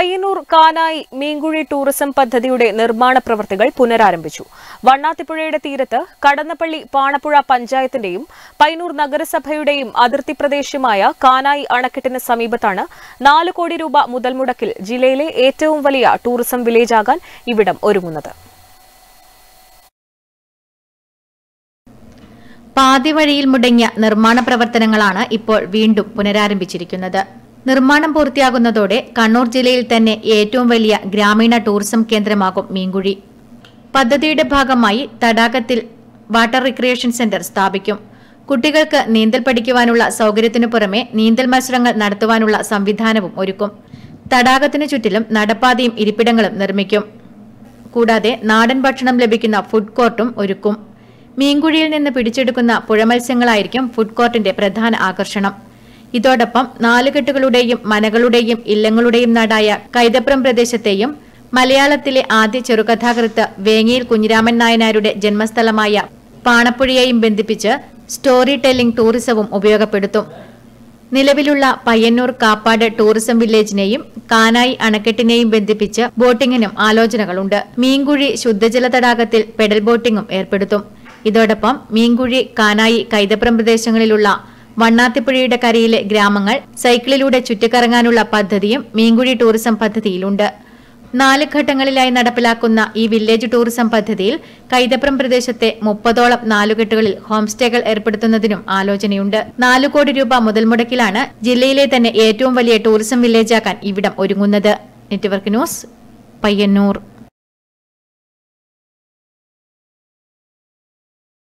Payyanur Kanayi Meenkuzhi tourism പദ്ധതിയുടെ നിർമ്മാണ പ്രവൃത്തികൾ പുനരാരംഭിച്ചു. വണ്ണാത്തിപ്പുഴയുടെ തീരത്ത് കടന്നപ്പള്ളി പാണപ്പുഴ പഞ്ചായത്തിന്റെയും പയ്യന്നൂർ നഗരസഭയുടെയും അതിർത്തി പ്രദേശമായ കാനായി അണക്കെട്ടിന് സമീപത്താണ് 4 കോടി രൂപ മുതൽ മുടക്കിൽ ജില്ലയിലെ ഏറ്റവും വലിയ ടൂറിസം വില്ലേജാകാൻ ഇവിടം ഒരുങ്ങുന്നത്. പാതിവഴിയിൽ മുടങ്ങിയ നിർമ്മാണ പ്രവർത്തനങ്ങളാണ് ഇപ്പോൾ വീണ്ടും പുനരാരംഭിച്ചിരിക്കുന്നത്. നിർമ്മാണം പൂർത്തിയാകുന്നതോടെ കണ്ണൂർ ജില്ലയിൽ തന്നെ ഏറ്റവും വലിയ ഗ്രാമീണ ടൂറിസം കേന്ദ്രമാകും മീൻകുഴി. പദ്ധതിയുടെ ഭാഗമായി തടാകത്തിൽ വാട്ടർ റിക്രിയേഷൻ സെന്റർ സ്ഥാപിക്കും. കുട്ടികൾക്ക് നീന്തൽ പഠിക്കുവാനുള്ള സൌകര്യത്തിനു പുറമെ നീന്തൽ മത്സരങ്ങൾ നടത്തുവാനുള്ള സംവിധാനവും ഒരുക്കും. തടാകത്തിനു ചുറ്റിലും നടപ്പാതയും ഇരിപ്പിടങ്ങളും നിർമ്മിക്കും. കൂടാതെ നാടൻ ഭക്ഷണം ലഭിക്കുന്ന ഫുഡ് കോർട്ടും ഒരുക്കും. മീൻകുഴിയിൽ നിന്ന് പിടിച്ചെടുക്കുന്ന പുഴമത്സ്യങ്ങളായിരിക്കും ഫുഡ് കോർട്ടിന്റെ പ്രധാന ആകർഷണം. ഇതോടൊപ്പം 4 കെട്ടുകളുടെയും മനകളുടെയും ഇല്ലങ്ങളുടെയും നാടായ കൈതപ്രം പ്രദേശത്തെയും മലയാളത്തിലെ ആദ്യ ചെറുകഥാകൃത്ത് വേങ്ങയിൽ കുഞ്ഞിരാമൻ നായനാരുടെ ജന്മസ്ഥലമായ പാണപ്പുഴയെയും ബന്ധിപ്പിച്ച് സ്റ്റോറി ടെല്ലിംഗ് ടൂറിസവും ഉപയോഗപ്പെടുത്തും. നിലവിലുള്ള പയ്യന്നൂർ കാപ്പാട് ടൂറിസം വില്ലേജിനെയും കാനായി അണക്കെട്ടിനെയും ബന്ധിപ്പിച്ച് ബോട്ടിംഗിനും ആലോചനകളുണ്ട്. മീൻകുഴി ശുദ്ധജല തടാകത്തിൽ പെഡൽ ബോട്ടിംഗും ഏർപ്പെടുത്തും. ഇതോടൊപ്പം മീൻകുഴി കാനായി കൈതപ്രം പ്രദേശങ്ങളിലുള്ള വണ്ണാത്തിപ്പുഴയുടെ കരയിലെ ഗ്രാമങ്ങൾ സൈക്കിളിലൂടെ ചുറ്റിക്കറങ്ങാനുള്ള പദ്ധതിയും മീൻകുഴി ടൂറിസം പദ്ധതിയിലുണ്ട്. 4 ഘട്ടങ്ങളിലായി നടപ്പിലാക്കുന്ന ഈ വില്ലേജ് ടൂറിസം പദ്ധതിയിൽ കൈതപ്രം പ്രദേശത്തെ 30ഓളം 4 കെട്ടുകളിൽ ഹോം സ്റ്റേകൾ ഏർപ്പെടുത്തുന്നതിനും ആലോചനയുണ്ട്. 4 കോടി രൂപ മുതൽ മുടക്കിലാണ് ജില്ലയിലെ തന്നെ ഏറ്റവും വലിയ ടൂറിസം വില്ലേജാക്കാൻ ഇവിടം ഒരുങ്ങുന്നത്. Network news, Payyanur.